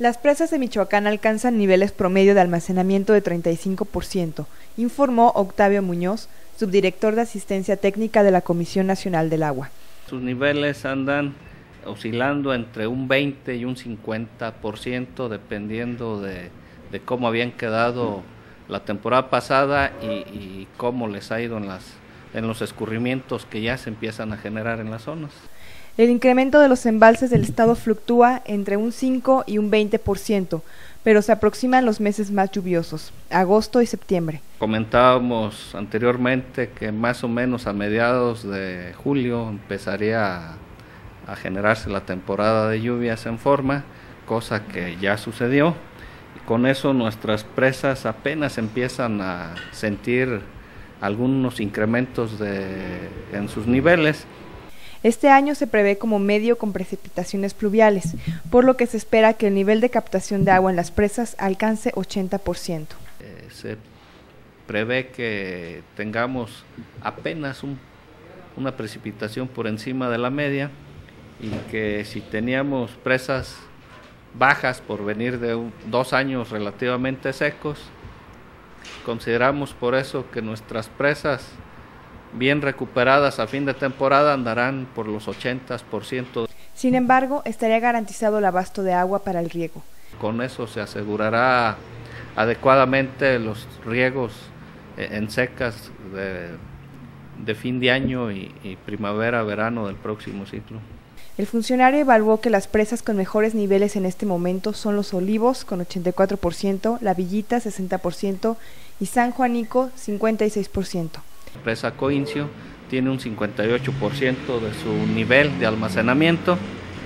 Las presas de Michoacán alcanzan niveles promedio de almacenamiento de 35%, informó Octavio Muñoz, subdirector de Asistencia Técnica de la Comisión Nacional del Agua. Sus niveles andan oscilando entre un 20 y un 50%, dependiendo de cómo habían quedado la temporada pasada y cómo les ha ido en los escurrimientos que ya se empiezan a generar en las zonas. El incremento de los embalses del estado fluctúa entre un 5 y un 20%, pero se aproximan los meses más lluviosos, agosto y septiembre. Comentábamos anteriormente que más o menos a mediados de julio empezaría a generarse la temporada de lluvias en forma, cosa que ya sucedió. Y con eso nuestras presas apenas empiezan a sentir algunos incrementos en sus niveles. Este año se prevé como medio con precipitaciones pluviales, por lo que se espera que el nivel de captación de agua en las presas alcance 80%. Se prevé que tengamos apenas una precipitación por encima de la media y que si teníamos presas bajas por venir de 2 años relativamente secos, consideramos por eso que nuestras presas bien recuperadas a fin de temporada andarán por los 80%. Sin embargo, estaría garantizado el abasto de agua para el riego. Con eso se asegurará adecuadamente los riegos en secas de fin de año y primavera-verano del próximo ciclo. El funcionario evaluó que las presas con mejores niveles en este momento son Los Olivos con 84%, La Villita 60% y San Juanico 56%. La presa Coincio tiene un 58% de su nivel de almacenamiento.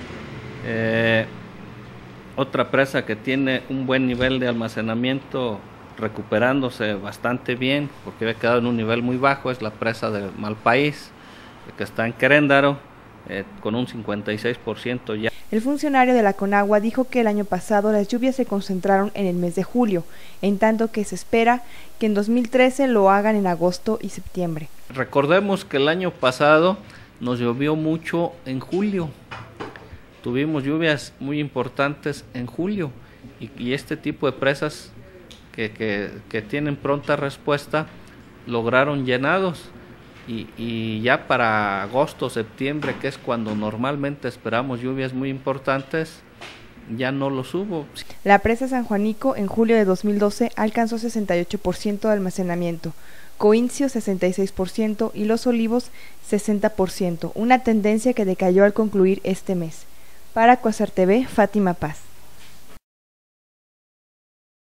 Otra presa que tiene un buen nivel de almacenamiento, recuperándose bastante bien, porque había quedado en un nivel muy bajo, es la presa de Malpaís, que está en Queréndaro, con un 56% ya. El funcionario de la Conagua dijo que el año pasado las lluvias se concentraron en el mes de julio, en tanto que se espera que en 2013 lo hagan en agosto y septiembre. Recordemos que el año pasado nos llovió mucho en julio, tuvimos lluvias muy importantes en julio y este tipo de presas que tienen pronta respuesta lograron llenados. Y ya para agosto, septiembre, que es cuando normalmente esperamos lluvias muy importantes, ya no los hubo. La presa San Juanico en julio de 2012 alcanzó 68% de almacenamiento, Coincio 66% y Los Olivos 60%, una tendencia que decayó al concluir este mes. Para Cuasar TV, Fátima Paz.